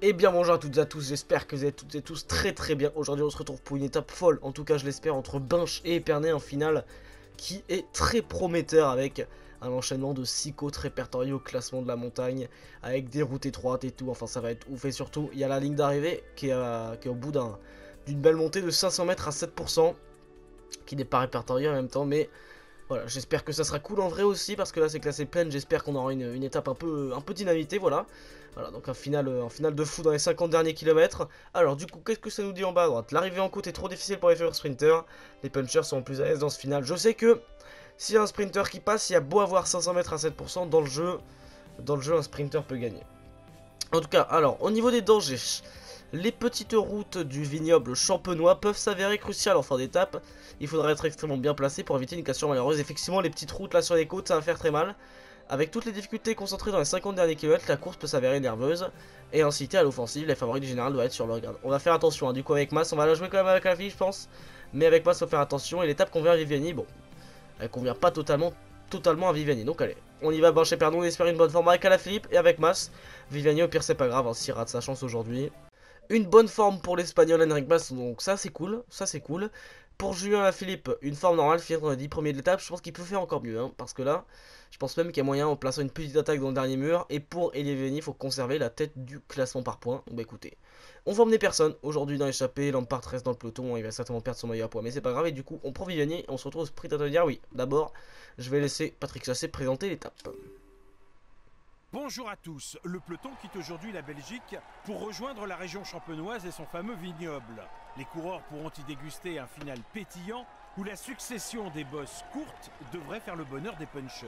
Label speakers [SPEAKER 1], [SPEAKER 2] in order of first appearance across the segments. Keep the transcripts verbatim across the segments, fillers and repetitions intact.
[SPEAKER 1] Eh bien bonjour à toutes et à tous, j'espère que vous êtes toutes et tous très très bien. Aujourd'hui on se retrouve pour une étape folle, en tout cas je l'espère, entre Binche et Épernay, un final qui est très prometteur avec un enchaînement de six côtes répertoriées au classement de la montagne, avec des routes étroites et tout, enfin ça va être ouf. Et surtout il y a la ligne d'arrivée qui, euh, qui est au bout d'un d'une belle montée de cinq cents mètres à sept pour cent, qui n'est pas répertoriée en même temps, mais... Voilà, j'espère que ça sera cool en vrai aussi, parce que là c'est classé pleine, j'espère qu'on aura une, une étape un peu, un peu dynamitée, voilà. Voilà, donc un final, un final de fou dans les cinquante derniers kilomètres. Alors du coup, qu'est-ce que ça nous dit en bas à droite? L'arrivée en côte est trop difficile pour les futurs sprinters, les punchers sont plus à l'aise dans ce final. Je sais que s'il y a un sprinter qui passe, il y a beau avoir cinq cents mètres à sept pour cent, dans le jeu, dans le jeu un sprinter peut gagner. En tout cas, alors, au niveau des dangers... Les petites routes du vignoble champenois peuvent s'avérer cruciales en fin d'étape. Il faudra être extrêmement bien placé pour éviter une cassure malheureuse. Effectivement, les petites routes là sur les côtes, ça va faire très mal. Avec toutes les difficultés concentrées dans les cinquante derniers kilomètres, la course peut s'avérer nerveuse et inciter à l'offensive. Les favoris du général doivent être sur leur garde. On va faire attention, hein. Du coup avec Mas, on va la jouer quand même avec la fille, je pense. Mais avec Mas, il faut faire attention. Et l'étape convient à Viviani, bon, elle convient pas totalement, totalement à Viviani. Donc allez, on y va, Binche et Épernay, on espère une bonne forme avec Alaphilippe et avec Mas. Viviani, au pire, c'est pas grave, hein, s'il rate sa chance aujourd'hui. Une bonne forme pour l'espagnol Enric Mas, donc ça c'est cool, ça c'est cool. Pour Julien Alaphilippe, une forme normale, finir dans les dix premiers de l'étape, je pense qu'il peut faire encore mieux, hein, parce que là, je pense même qu'il y a moyen en plaçant une petite attaque dans le dernier mur. Et pour Elie Viviani, il faut conserver la tête du classement par points. Donc bah écoutez, on va emmener personne aujourd'hui dans l'échappée, Lampard reste dans le peloton, il va certainement perdre son maillot à poids, mais c'est pas grave. Et du coup, on prend Viviani et on se retrouve au sprint à dire oui. D'abord, je vais laisser Patrick Chassé présenter l'étape.
[SPEAKER 2] Bonjour à tous, le peloton quitte aujourd'hui la Belgique pour rejoindre la région champenoise et son fameux vignoble. Les coureurs pourront y déguster un final pétillant où la succession des bosses courtes devrait faire le bonheur des punchers.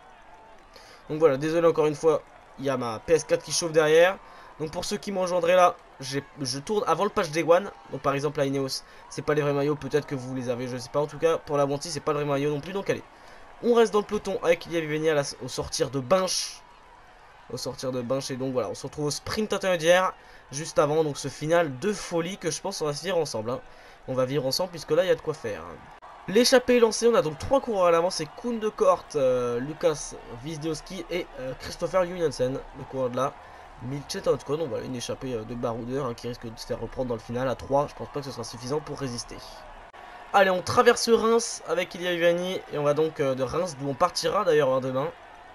[SPEAKER 1] Donc voilà, désolé encore une fois, il y a ma P S quatre qui chauffe derrière. Donc pour ceux qui me rejoindraient là, je tourne avant le patch Day One. Donc par exemple la Ineos, c'est pas les vrais maillots, peut-être que vous les avez, je sais pas. En tout cas, pour la Bonti, c'est pas le vrai maillot non plus, donc allez. On reste dans le peloton avec Ilia Viviani au sortir de Binche. Au sortir de Binche, et donc voilà, on se retrouve au sprint intermédiaire juste avant, donc ce final de folie que je pense on va se vivre ensemble, hein. On va vivre ensemble puisque là il y a de quoi faire. L'échappée est lancée, on a donc trois coureurs à l'avant, c'est Koen de Kort, euh, Lucas Wisniewski et euh, Christopher Jungensen, le coureur de là, Milchetotko. Donc voilà, une échappée euh, de baroudeur, hein, qui risque de se faire reprendre dans le final à trois, je pense pas que ce sera suffisant pour résister. Allez, on traverse Reims avec Ilia Viviani et on va donc euh, de Reims, d'où on partira d'ailleurs demain.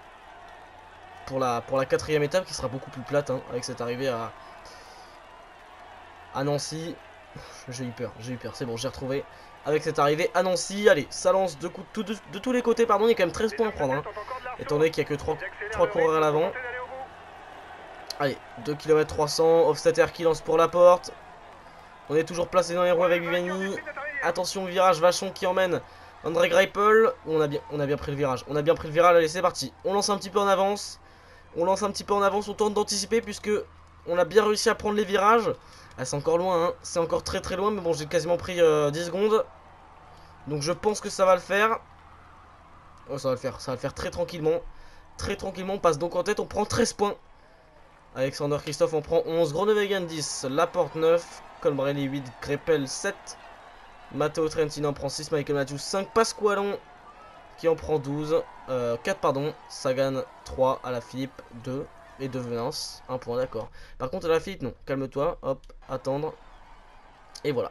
[SPEAKER 1] Pour la, pour la quatrième étape qui sera beaucoup plus plate, hein, avec cette arrivée à, à Nancy. J'ai eu peur, j'ai eu peur, c'est bon, j'ai retrouvé. Avec cette arrivée à Nancy, allez, ça lance de, coups, de, de, de tous les côtés, pardon, il y a quand même treize points à prendre, hein, étant donné qu'il n'y a que trois, trois coureurs à l'avant. Allez, deux kilomètres trois cents, Hofstetter qui lance pour la porte. On est toujours placé dans les roues avec Viviani. Attention au virage, Vachon qui emmène André Greipel. On a bien, on a bien pris le virage, on a bien pris le virage, allez c'est parti. On lance un petit peu en avance. On lance un petit peu en avance, on tente d'anticiper puisque on a bien réussi à prendre les virages. Ah, c'est encore loin, hein. C'est encore très très loin, mais bon, j'ai quasiment pris euh, dix secondes. Donc je pense que ça va le faire. Oh, ça va le faire, ça va le faire très tranquillement. Très tranquillement, on passe donc en tête, on prend treize points. Alexander Christophe en prend onze, Groenewegen dix, Laporte neuf, Colbrelli huit, Greipel sept, Matteo Trentin en prend six, Michael Matthews cinq, Pasqualon qui en prend douze, euh, quatre pardon, Sagan trois, Alaphilippe deux, et De Venance un point, d'accord. Par contre Alaphilippe non, calme-toi, hop, attendre, et voilà.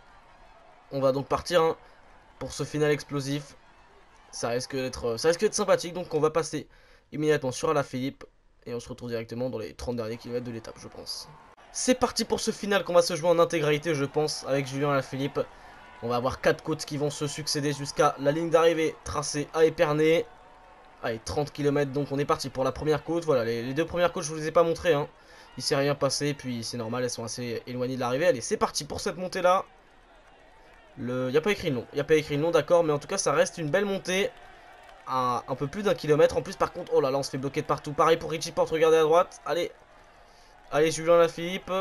[SPEAKER 1] On va donc partir, hein, pour ce final explosif, ça risque d'être ça risque d'être sympathique, donc on va passer immédiatement sur Alaphilippe, et on se retrouve directement dans les trente derniers kilomètres de l'étape, je pense. C'est parti pour ce final qu'on va se jouer en intégralité, je pense, avec Julien Alaphilippe. On va avoir quatre côtes qui vont se succéder jusqu'à la ligne d'arrivée tracée à Épernay. Allez, trente kilomètres, donc on est parti pour la première côte. Voilà, les, les deux premières côtes, je vous les ai pas montrées, hein. Il s'est rien passé, puis c'est normal, elles sont assez éloignées de l'arrivée. Allez, c'est parti pour cette montée-là. Il n'y a pas écrit le nom, il n'y a pas écrit le nom, d'accord, mais en tout cas, ça reste une belle montée. À un peu plus d'un kilomètre. En plus, par contre, oh là là, on se fait bloquer de partout. Pareil pour Richie Porte, regardez à droite. Allez, allez, Julien Alaphilippe.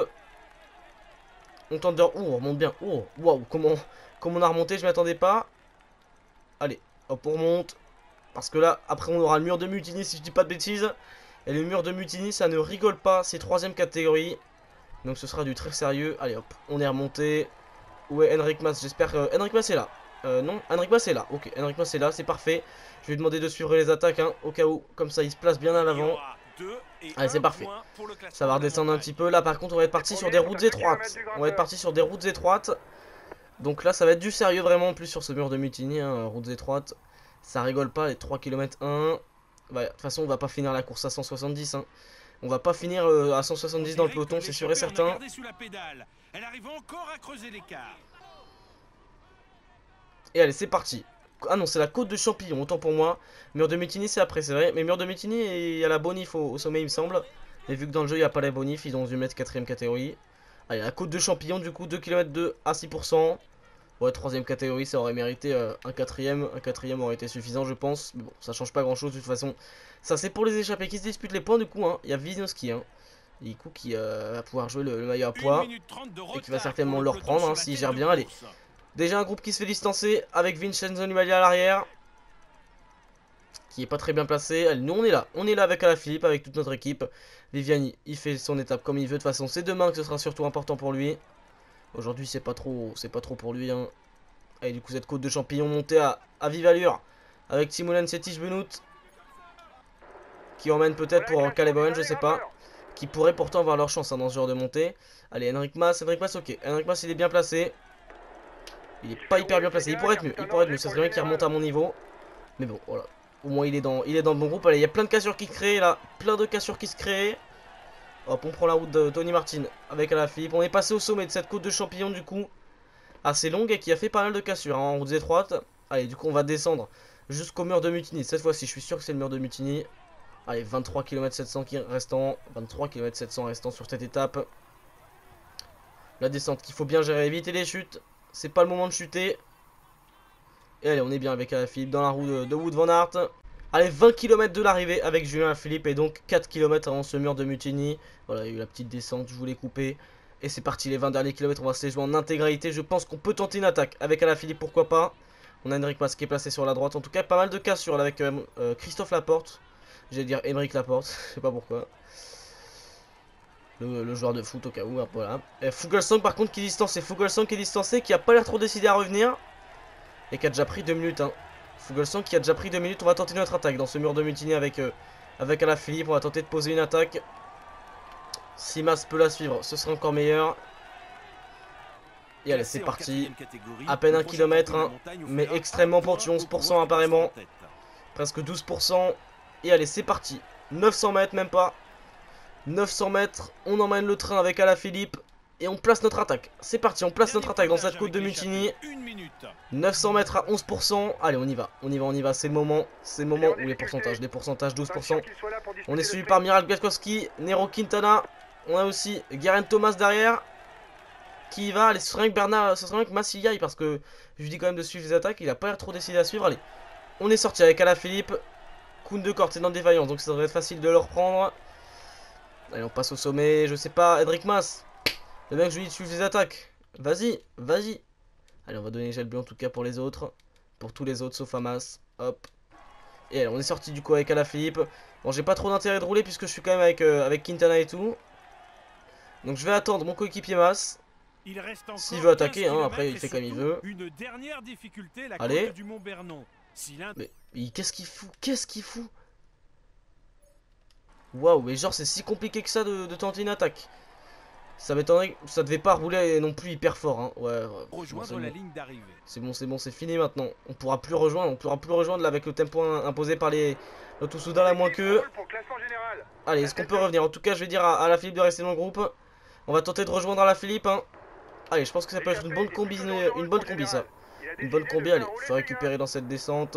[SPEAKER 1] On tente de... Oh, on remonte bien. Oh, waouh, comment... Comme on a remonté, je m'attendais pas. Allez, hop, on remonte. Parce que là, après, on aura le mur de Mutiny, si je dis pas de bêtises. Et le mur de Mutiny, ça ne rigole pas. C'est troisième catégorie. Donc ce sera du très sérieux. Allez, hop, on est remonté. Où est Enric Mas? J'espère que... Enric Mas est là. Euh, non, Enric Mas est là. Ok, Enric Mas est là, c'est parfait. Je vais lui demander de suivre les attaques, hein, au cas où. Comme ça, il se place bien à l'avant. Allez, c'est parfait. Ça va redescendre un petit peu. Là, par contre, on va être parti sur des routes étroites. On va être parti sur des routes étroites. Donc là, ça va être du sérieux vraiment. En plus, sur ce mur de Mutiny, hein, routes étroites. Ça rigole pas, les trois kilomètres un. Bah, de toute façon, on va pas finir la course à cent soixante-dix. Hein. On va pas finir euh, à cent soixante-dix dans le peloton, c'est sûr et certain. Et allez, c'est parti. Ah non, c'est la côte de Champillon, autant pour moi. Mur de Mutiny, c'est après, c'est vrai. Mais Mur de Mutiny, il y a la bonif au, au sommet, il me semble. Et vu que dans le jeu, il n'y a pas la bonif, ils ont dû mettre quatrième catégorie. Allez, la côte de Champillon, du coup, deux kilomètres deux à six pour cent. Ouais, troisième catégorie, ça aurait mérité euh, un quatrième. Un quatrième aurait été suffisant, je pense. Mais bon, ça change pas grand-chose, de toute façon. Ça, c'est pour les échappés qui se disputent les points, du coup. Hein. Il y a Wisniewski, hein. Du coup, qui euh, va pouvoir jouer le, le maillot à poids. Et qui va certainement le reprendre, hein, s'il gère bien. Allez. Déjà un groupe qui se fait distancer avec Vincenzo Nibali à l'arrière. Qui est pas très bien placé. Allez, nous on est là. On est là avec Alaphilippe, avec toute notre équipe. Viviani, il fait son étape comme il veut. De toute façon, c'est demain que ce sera surtout important pour lui. Aujourd'hui, c'est pas trop c'est pas trop pour lui. Hein. Allez, du coup, cette côte de Champillon montée à, à vive allure. Avec Timonen Setish Benoît. Qui emmène peut-être pour Caleb Owen, je sais pas. Qui pourrait pourtant avoir leur chance hein, dans ce genre de montée. Allez, Henrik Mas, Henrik Mas, ok. Henrik Mas, il est bien placé. Il est pas hyper bien placé, il pourrait être mieux, il pourrait être mieux, ça serait bien qu'il remonte à mon niveau. Mais bon, voilà. Au moins il est dans, il est dans le bon groupe. Allez, il y a plein de cassures qui se créent là, plein de cassures qui se créent. Hop, on prend la route de Tony Martin avec Alaphilippe. On est passé au sommet de cette côte de Champillon du coup. Assez longue et qui a fait pas mal de cassures hein, en routes étroites. Allez, du coup on va descendre jusqu'au mur de Mutiny. Cette fois-ci, je suis sûr que c'est le mur de Mutiny. Allez, vingt-trois kilomètres sept cents restants, vingt-trois kilomètres sept cents restants sur cette étape. La descente qu'il faut bien gérer, éviter les chutes. C'est pas le moment de chuter. Et allez, on est bien avec Alaphilippe dans la roue de, de Wout van Aert. Allez, vingt kilomètres de l'arrivée avec Julien Alaphilippe. Et donc quatre kilomètres avant ce mur de Mutiny. Voilà, il y a eu la petite descente, je voulais couper. Et c'est parti, les vingt derniers kilomètres, on va se les jouer en intégralité. Je pense qu'on peut tenter une attaque avec Alaphilippe, pourquoi pas. On a Henrik Mas qui est placé sur la droite. En tout cas, pas mal de cassures là, avec euh, euh, Christophe Laporte. J'allais dire Émeric Laporte, je sais pas pourquoi. Le, le joueur de foot au cas où, voilà. Et Fuglsang par contre qui est distancé, Fuglsang qui est distancé, qui a pas l'air trop décidé à revenir. Et qui a déjà pris deux minutes. Hein. Fuglsang qui a déjà pris deux minutes, on va tenter notre attaque dans ce mur de Mutiny avec, euh, avec Alaphilippe. On va tenter de poser une attaque. Si Mas peut la suivre, ce sera encore meilleur. Et allez, c'est parti. À peine un kilomètre, hein, mais extrêmement pentu, onze pour cent apparemment. Presque douze pour cent. Et allez, c'est parti. neuf cents mètres, même pas. neuf cents mètres, on emmène le train avec Alaphilippe et on place notre attaque. C'est parti, on place notre attaque dans cette côte de Mutiny. neuf cents mètres à onze pour cent. Allez, on y va, on y va, on y va. C'est le moment, c'est le moment où les pourcentages, les pourcentages douze pour cent. On est suivi par Miral Kwiatkowski, Nero Quintana. On a aussi Geraint Thomas derrière qui y va. Allez, ce serait bien que Bernard, ce serait bien que Mas y aille parce que je lui dis quand même de suivre les attaques. Il a pas l'air trop décidé à suivre. Allez, on est sorti avec Alaphilippe. Koundekort c'est dans défaillance, donc ça devrait être facile de le reprendre. Allez, on passe au sommet, je sais pas, Henrik Mas. Le mec, je lui dis de suivre les attaques. Vas-y, vas-y. Allez, on va donner gel bleu en tout cas pour les autres. Pour tous les autres, sauf à Mas. Hop. Et allez, on est sorti du coup avec Alaphilippe. Bon, j'ai pas trop d'intérêt de rouler puisque je suis quand même avec, euh, avec Quintana et tout. Donc je vais attendre mon coéquipier Mas. S'il veut attaquer, hein, après il fait comme il veut.
[SPEAKER 2] Une dernière difficulté, la
[SPEAKER 1] allez.
[SPEAKER 2] côte du Mont Vernon. Si
[SPEAKER 1] mais, mais qu'est-ce qu'il fout? Qu'est-ce qu'il fout? Waouh, mais genre c'est si compliqué que ça de, de tenter une attaque. Ça m'étonnerait, ça devait pas rouler non plus hyper fort. Hein. Ouais, ouais.
[SPEAKER 2] Rejoindre bon, la bon. ligne d'arrivée.
[SPEAKER 1] C'est bon, c'est bon, c'est fini maintenant. On pourra plus rejoindre, on pourra plus rejoindre là avec le tempo imposé par les tout soudain à moins que. Allez, est-ce qu'on peut revenir? En tout cas, je vais dire à, à Alaphilippe de rester dans le groupe. On va tenter de rejoindre Alaphilippe. Hein. Allez, je pense que ça peut être une bonne combi, une bonne combi ça. Une bonne combi. Allez, il faut récupérer dans cette descente.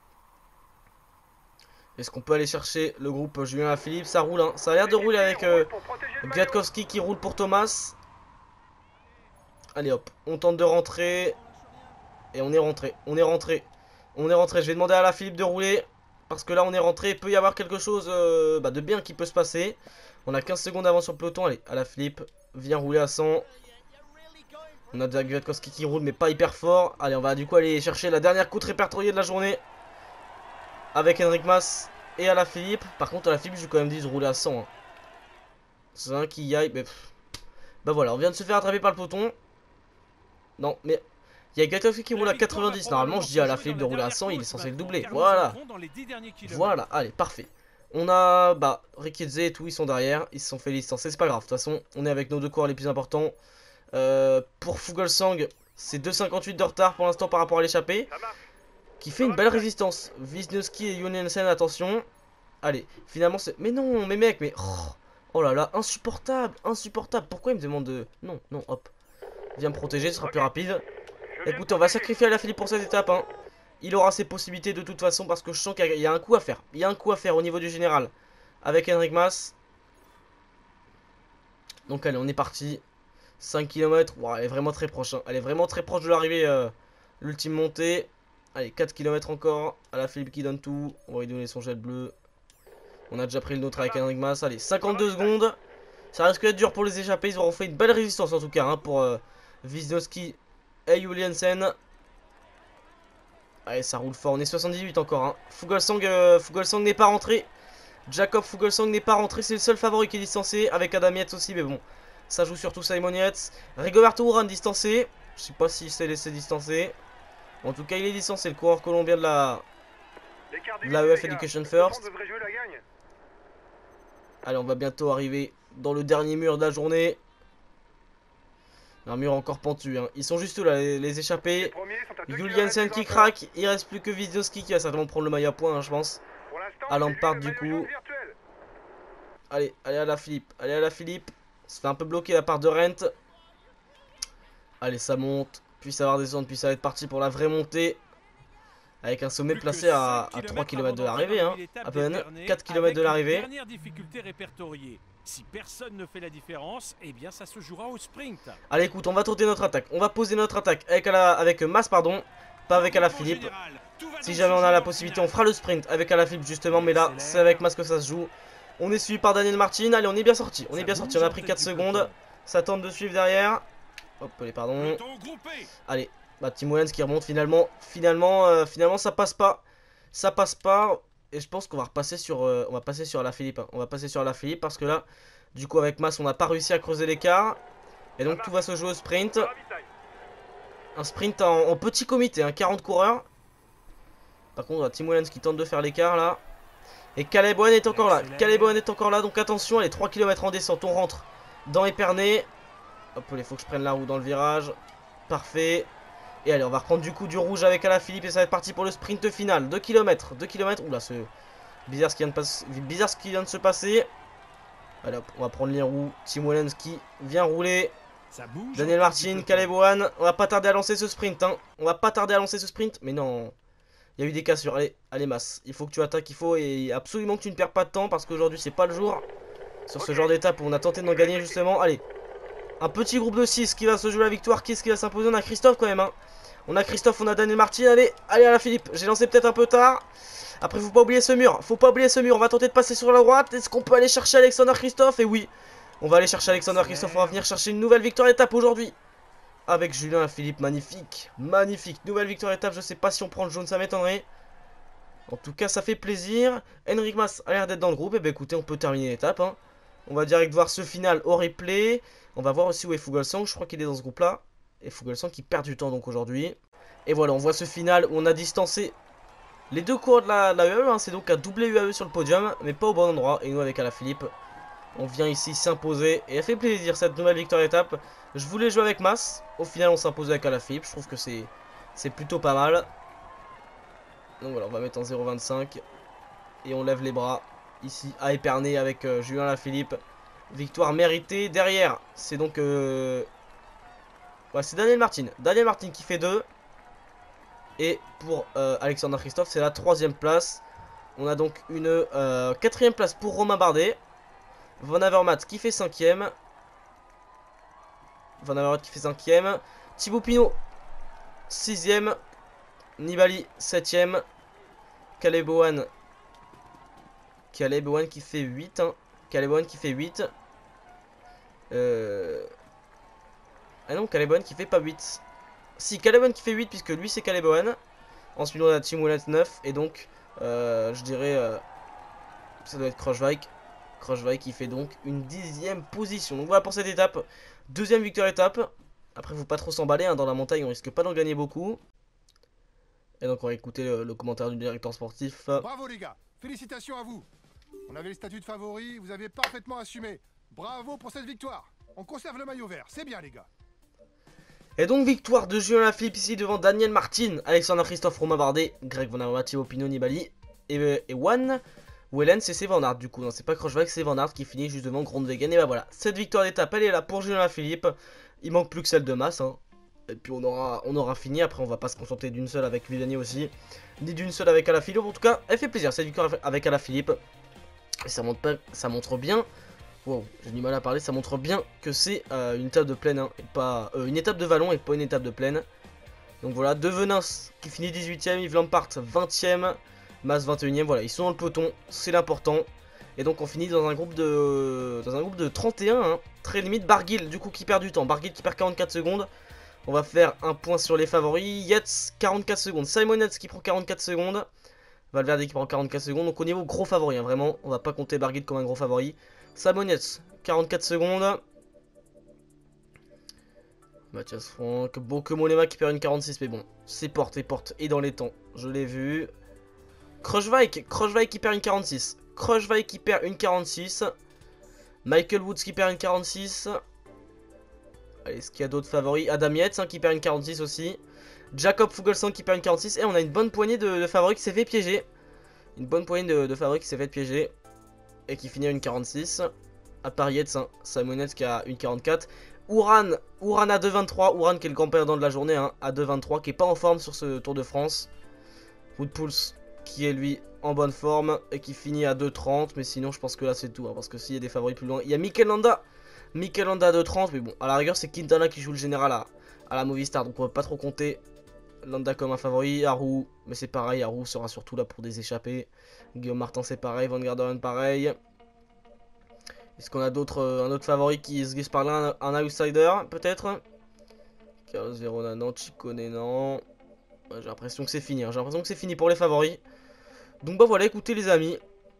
[SPEAKER 1] Est-ce qu'on peut aller chercher le groupe Julien Alaphilippe? Ça roule, hein. Ça a l'air de rouler avec euh, Kwiatkowski qui roule pour Thomas. Allez hop, on tente de rentrer. Et on est rentré, on est rentré. On est rentré, je vais demander à Alaphilippe de rouler. Parce que là on est rentré, il peut y avoir quelque chose euh, bah, de bien qui peut se passer. On a quinze secondes d'avance sur le peloton. Allez, Alaphilippe, viens rouler à cent. On a déjà Kwiatkowski qui roule mais pas hyper fort. Allez, on va du coup aller chercher la dernière côte répertoriée de la journée. Avec Henrik Mas et Alaphilippe. Par contre, Alaphilippe, je lui ai quand même dit de rouler à cent. Hein. C'est un qui y aille. Mais pff. Bah voilà, on vient de se faire attraper par le peloton. Non, mais il y a Kwiatkowski qui roule à quatre-vingt-dix. Normalement, je dis à Alaphilippe de rouler à cent, il est censé le doubler. Voilà. Voilà, allez, parfait. On a bah Rikidze et tout, ils sont derrière, ils se sont fait licencer, c'est pas grave. De toute façon, on est avec nos deux coureurs les plus importants. Euh, pour Fuglsang, c'est deux cinquante-huit de retard pour l'instant par rapport à l'échappée. Qui fait une belle résistance. Wisniewski et Johansen, attention. Allez, finalement c'est... Mais non, mais mec, mais... Oh, oh là là, insupportable, insupportable. Pourquoi il me demande de... Non, non, hop. Viens me protéger, ce sera plus rapide. Écoutez, on va sacrifier Alaphilippe pour cette étape, hein. Il aura ses possibilités de toute façon parce que je sens qu'il y a un coup à faire. Il y a un coup à faire au niveau du général. Avec Enric Mas. Donc allez, on est parti. cinq kilomètres. Wow, elle est vraiment très proche. Hein. Elle est vraiment très proche de l'arrivée. Euh, L'ultime montée. Allez, quatre kilomètres encore. Alaphilippe qui donne tout. On va lui donner son jet bleu. On a déjà pris le nôtre avec Enric Mas. Allez, cinquante-deux secondes. Ça risque d'être dur pour les échappés. Ils auront fait une belle résistance en tout cas. Hein, pour euh, Wisniewski et Johansen. Allez, ça roule fort. On est soixante-dix-huit encore. Hein. Fuglsang, euh, Fuglsang n'est pas rentré. Jacob Fuglsang n'est pas rentré. C'est le seul favori qui est distancé. Avec Adam Yates aussi. Mais bon, ça joue surtout Simon Yates. Rigoberto Urán distancé. Je sais pas s'il s'est laissé distancer. En tout cas, il est distancé. Le coureur colombien de la, de la E F Education First. Allez, on va bientôt arriver dans le dernier mur de la journée. Un mur encore pentu, hein. Ils sont juste là, les, les échappés. Johansen qui craque. Il reste plus que Wisniewski qui va certainement prendre le maillot à point, hein, je pense. À Lampard du coup. Allez, allez à la Philippe. Allez à la Philippe. Ça fait un peu bloqué la part de Rent. Allez, ça monte. Puis ça va redescendre. Puis ça va être parti pour la vraie montée. Avec un sommet placé à, à trois kilomètres de l'arrivée, hein. À peine quatre kilomètres de l'arrivée.
[SPEAKER 2] Dernière difficulté répertoriée. Si personne ne fait la différence, eh bien ça se jouera au sprint.
[SPEAKER 1] Allez, écoute, on va tenter notre attaque. On va poser notre attaque avec, la, avec Mas, pardon. Pas avec Alaphilippe. Si jamais on a la possibilité, on fera le sprint avec Alaphilippe justement. Mais là, c'est avec Mas que ça se joue. On est suivi par Daniel Martin. Allez, on est bien sorti. On est bien sorti. On a pris quatre secondes. Ça tente de suivre derrière. Hop, allez, pardon. Allez, bah, Tim Wellens qui remonte finalement. Finalement, euh, finalement, ça passe pas. Ça passe pas. Et je pense qu'on va repasser sur, euh, on va passer sur Alaphilippe. Hein. On va passer sur Alaphilippe parce que là, du coup, avec Mas, on n'a pas réussi à creuser l'écart. Et donc, tout va se jouer au sprint. Un sprint en, en petit comité, hein, quarante coureurs. Par contre, on a Tim Wellens qui tente de faire l'écart là. Et Caleb Ewan est encore là. Caleb Ewan est encore là. Donc, attention, les trois kilomètres en descente. On rentre dans Épernay. Hop, il faut que je prenne la roue dans le virage. Parfait. Et allez, on va reprendre du coup du rouge avec Alaphilippe et ça va être parti pour le sprint final. deux kilomètres, deux kilomètres. Oula, c'est bizarre ce qui vient de passer, bizarre ce qui vient de se passer. Allez hop, on va prendre les roues. Tim Wellens qui vient rouler.
[SPEAKER 2] Ça bouge.
[SPEAKER 1] Daniel Martin, Caleb Ewan. On va pas tarder à lancer ce sprint. Hein. On va pas tarder à lancer ce sprint. Mais non, il y a eu des cassures. Allez, allez Mas. Il faut que tu attaques, il faut et absolument que tu ne perds pas de temps parce qu'aujourd'hui c'est pas le jour. Sur ce genre d'étape où on a tenté d'en gagner justement. Allez, un petit groupe de six qui va se jouer la victoire. Qui est-ce qui va s'imposer? On a Christophe quand même. Hein. On a Christophe, on a Daniel Martin. Allez, allez Alaphilippe. J'ai lancé peut-être un peu tard. Après, faut pas oublier ce mur. Faut pas oublier ce mur. On va tenter de passer sur la droite. Est-ce qu'on peut aller chercher Alexander Christophe? Et oui, on va aller chercher Alexander Christophe. On va venir chercher une nouvelle victoire d'étape aujourd'hui. Avec Julien Alaphilippe. Magnifique. Magnifique. Nouvelle victoire d'étape. Je sais pas si on prend le jaune, ça m'étonnerait. En tout cas, ça fait plaisir. Enric Mas a l'air d'être dans le groupe. Et bien, écoutez, on peut terminer l'étape. Hein. On va direct voir ce final au replay. On va voir aussi où est Fuglsang. Je crois qu'il est dans ce groupe-là. Et Fuglsang qui perd du temps donc aujourd'hui. Et voilà, on voit ce final où on a distancé les deux coureurs de la, de la U A E. Hein. C'est donc un doublé U A E sur le podium, mais pas au bon endroit. Et nous avec Alaphilippe, on vient ici s'imposer. Et elle fait plaisir cette nouvelle victoire d'étape. Je voulais jouer avec Mas. Au final, on s'impose avec Alaphilippe. Je trouve que c'est c'est plutôt pas mal. Donc voilà, on va mettre en zéro virgule vingt-cinq. Et on lève les bras ici à Épernay avec euh, Julien Alaphilippe. Victoire méritée. Derrière, c'est donc... Euh... Ouais, c'est Daniel Martin. Daniel Martin qui fait deux. Et pour euh, Alexander Christophe, c'est la troisième place. On a donc une euh, quatrième place pour Romain Bardet. Van Avermaet qui fait cinquième. Van Avermaet qui fait cinquième. Thibaut Pinot, sixième. Nibali, septième. Caleb Ewan. Caleb Ewan qui fait huit. Hein. Caleb Ewan qui fait huit. Euh... Ah non, Caleb Ewan qui fait pas huit. Si, Caleb Ewan qui fait huit, puisque lui c'est Caleb Ewan. Ensuite on a Tim Wellens neuf. Et donc, euh, je dirais, euh, ça doit être Kruijswijk. Kruijswijk qui fait donc une dixième position. Donc voilà pour cette étape. Deuxième victoire étape. Après, faut pas trop s'emballer. Hein, dans la montagne, on risque pas d'en gagner beaucoup. Et donc on va écouter le, le commentaire du directeur sportif.
[SPEAKER 3] Bravo les gars, félicitations à vous. On avait le statut de favori, vous avez parfaitement assumé. Bravo pour cette victoire. On conserve le maillot vert, c'est bien les gars.
[SPEAKER 1] Et donc victoire de Julien Lafilippe ici devant Daniel Martin, Alexandre Christophe, Romain Bardet, Greg Van Avermaet, Thibaut Pinot, Nibali et, et Juan Wellens, c'est Van Aert du coup. Non, c'est pas Krochwijk, c'est Van Aert qui finit juste devant Groenewegen. Et bah voilà, cette victoire d'étape elle est là pour Julien Lafilippe. Il manque plus que celle de Mas. Hein. Et puis on aura, on aura fini. Après on va pas se contenter d'une seule avec Viviani aussi, ni d'une seule avec Alaphilippe. En tout cas, elle fait plaisir cette victoire avec Alaphilippe. Et ça montre, pas, ça montre bien. Wow, j'ai du mal à parler, ça montre bien que c'est euh, une étape de plaine, hein, et pas euh, une étape de vallon et pas une étape de plaine. Donc voilà, De Venins qui finit dix-huitième, Yves Lampart vingtième, Mas vingt et unième, voilà, ils sont dans le peloton, c'est l'important. Et donc on finit dans un groupe de dans un groupe de trente et un, hein, très limite. Barguil du coup qui perd du temps, Barguil qui perd quarante-quatre secondes. On va faire un point sur les favoris. Yates quarante-quatre secondes, Simon Yates qui prend quarante-quatre secondes, Valverde qui prend quarante-quatre secondes. Donc au niveau gros favori, hein, vraiment, on va pas compter Barguil comme un gros favori. Simon Yates, quarante-quatre secondes. Mathias Franck, Bokemolema qui perd une quarante-six, mais bon, c'est porte et porte et dans les temps, je l'ai vu. Krochwijk, Krochwijk qui perd une quarante-six, Krochwijk qui perd une quarante-six. Michael Woods qui perd une quarante-six. Allez, est-ce qu'il y a d'autres favoris? Adam Yates hein, qui perd une quarante-six aussi. Jakob Fuglsang qui perd une quarante-six. Et on a une bonne poignée de, de favoris qui s'est fait piéger. Une bonne poignée de, de favoris qui s'est fait piéger. Et qui finit à une quarante-six. À part Yates, hein, Simon Yates qui a une quarante-quatre. Uran, Uran à deux vingt-trois. Uran qui est le grand perdant de la journée, hein, à deux vingt-trois. Qui est pas en forme sur ce Tour de France. Woodpulse qui est lui en bonne forme. Et qui finit à deux trente. Mais sinon, je pense que là c'est tout. Hein, parce que s'il y a des favoris plus loin, il y a Mikel Landa. Mikel Landa à deux trente. Mais bon, à la rigueur, c'est Quintana qui joue le général à, à la Movistar. Donc on va pas trop compter Landa comme un favori. Haru, mais c'est pareil. Haru sera surtout là pour des échappées. Guillaume Martin, c'est pareil. Van Garderen, pareil. Est-ce qu'on a d'autres, euh, un autre favori qui se glisse par là, un, un outsider peut-être? Carlos Verona, non. Ciccone, non. Ouais, j'ai l'impression que c'est fini. Hein. J'ai l'impression que c'est fini pour les favoris. Donc bah voilà, écoutez les amis.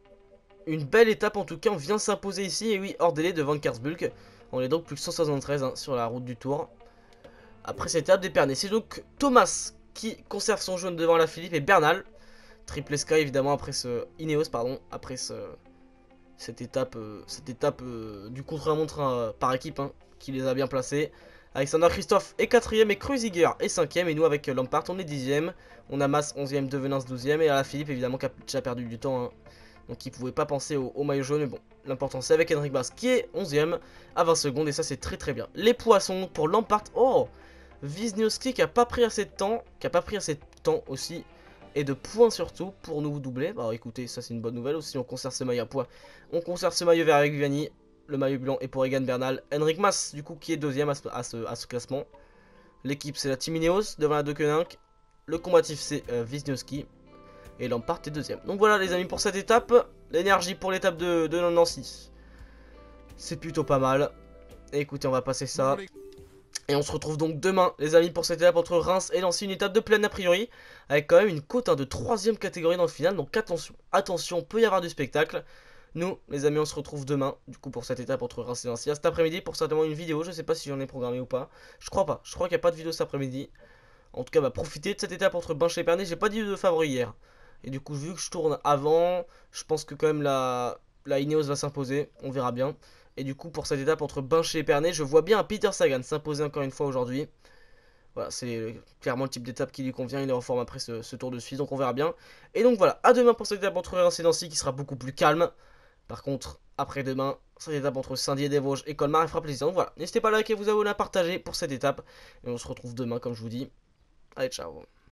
[SPEAKER 1] Une belle étape en tout cas. On vient s'imposer ici. Et oui, hors délai de Van Kersbulk. On est donc plus que cent soixante-treize hein, sur la route du Tour. Après cette étape d'Épernay. C'est donc Thomas qui conserve son jaune devant Lafilippe et Bernal. Triple Sky évidemment après ce... Ineos pardon. Après ce... Cette étape, euh, cette étape euh, du contre-la-montre euh, par équipe hein, qui les a bien placés. Alexander Christophe est quatrième et Kreuziger est cinquième. Et nous avec euh, Lampart on est dixième. On a Mas onzième, De Venins douzième. Et Alaphilippe évidemment qui a déjà perdu du temps. Hein. Donc il pouvait pas penser au, au maillot jaune. Mais bon, l'important c'est avec Henrik Mas qui est onzième à vingt secondes. Et ça c'est très très bien. Les poissons pour Lampart. Oh, Wisniewski qui a pas pris assez de temps. Qui a pas pris assez de temps aussi. Et de points surtout pour nous doubler. Bah écoutez, ça c'est une bonne nouvelle aussi. On conserve ce maillot à points. On conserve ce maillot vert avec Viviani. Le maillot blanc est pour Egan Bernal. Henrik Mas du coup qui est deuxième à ce, à ce, à ce classement. L'équipe c'est la Team Ineos devant la De Koninck. Le combatif c'est euh, Wisniewski. Et Lampart est deuxième. Donc voilà les amis pour cette étape. L'énergie pour l'étape de, de Nancy. C'est plutôt pas mal. Et écoutez on va passer ça. Et on se retrouve donc demain les amis pour cette étape entre Reims et Nancy, une étape de plaine a priori, avec quand même une cote hein, de troisième catégorie dans le final, donc attention, attention, peut y avoir du spectacle. Nous les amis on se retrouve demain, du coup pour cette étape entre Reims et Nancy, à cet après-midi pour certainement une vidéo, je sais pas si j'en ai programmé ou pas, je crois pas, je crois qu'il n'y a pas de vidéo cet après-midi. En tout cas bah profitez de cette étape entre Binche et Épernay, j'ai pas dit de favori hier, et du coup vu que je tourne avant, je pense que quand même la, la Ineos va s'imposer, on verra bien. Et du coup pour cette étape entre Binche et Épernay, je vois bien un Peter Sagan s'imposer encore une fois aujourd'hui. Voilà, c'est clairement le type d'étape qui lui convient, il est en forme après ce, ce Tour de Suisse, donc on verra bien. Et donc voilà, à demain pour cette étape entre Reims et Nancy qui sera beaucoup plus calme. Par contre, après demain, cette étape entre Saint-Dié-des-Vosges et Colmar, elle fera plaisir. Donc voilà, n'hésitez pas à liker, vous abonner, à partager pour cette étape. Et on se retrouve demain comme je vous dis. Allez, ciao.